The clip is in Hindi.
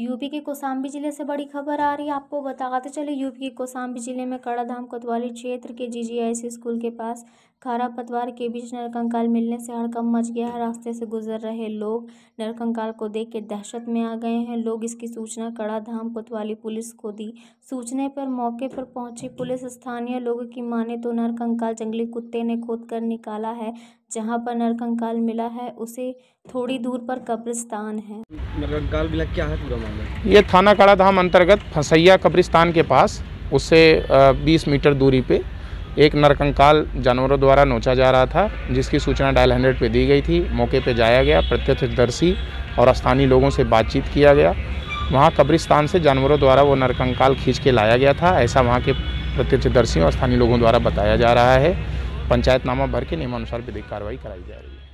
यूपी के कौशाम्बी जिले से बड़ी खबर आ रही है। आपको बताते चले, यूपी के कौशाम्बी जिले में कड़ाधाम कोतवाली क्षेत्र के जीजीआईसी स्कूल के पास खारा पतवार के बीच नरकंकाल मिलने से हड़कंप मच गया है। रास्ते से गुजर रहे लोग नरकंकाल को देख के दहशत में आ गए हैं। लोग इसकी सूचना कड़ाधाम कोतवाली पुलिस को दी। सूचने पर मौके पर पहुंची पुलिस, स्थानीय लोगों की माने तो नरकंकाल जंगली कुत्ते ने खोद कर निकाला है। जहां पर नरकंकाल मिला है उसे थोड़ी दूर पर कब्रिस्तान है। नरकंकाल मिला क्या है पूरा मामला? ये थाना कड़ाधाम अंतर्गत फसैया कब्रिस्तान के पास उससे 20 मीटर दूरी पे एक नरकंकाल जानवरों द्वारा नोचा जा रहा था, जिसकी सूचना डायल 100 पे दी गई थी। मौके पे जाया गया, प्रत्यक्षदर्शी और स्थानीय लोगों से बातचीत किया गया। वहाँ कब्रिस्तान से जानवरों द्वारा वो नरकंकाल खींच के लाया गया था, ऐसा वहाँ के प्रत्यक्षदर्शियों और स्थानीय लोगों द्वारा बताया जा रहा है। पंचायतनामा भर के नियमानुसार विधिक कार्रवाई कराई जा रही है।